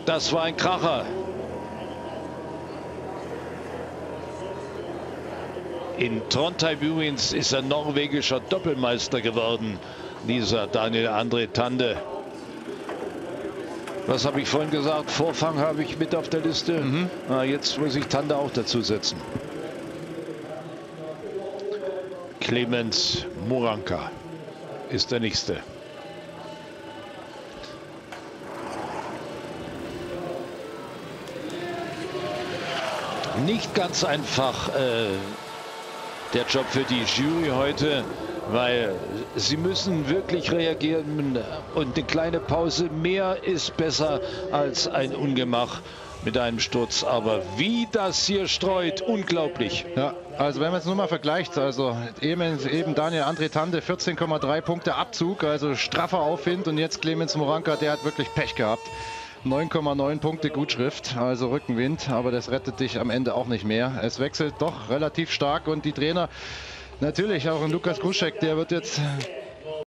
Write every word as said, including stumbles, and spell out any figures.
Das war ein Kracher. In Trondheim übrigens ist er norwegischer Doppelmeister geworden, dieser Daniel André Tande. Was habe ich vorhin gesagt? Vorfang habe ich mit auf der Liste. Mhm. Na, jetzt muss ich Tande auch dazu setzen. Clemens Moranka ist der nächste. Nicht ganz einfach äh, der Job für die Jury heute, weil sie müssen wirklich reagieren und eine kleine Pause mehr ist besser als ein Ungemach mit einem Sturz. Aber wie das hier streut, unglaublich. Ja, also wenn man es nur mal vergleicht, also eben, eben Daniel André Tande vierzehn Komma drei Punkte Abzug, also straffer Aufwind, und jetzt Clemens Moranka, der hat wirklich Pech gehabt. neun Komma neun Punkte Gutschrift, also Rückenwind, aber das rettet dich am Ende auch nicht mehr. Es wechselt doch relativ stark und die Trainer, natürlich auch ein Lukas Kuschek, der wird jetzt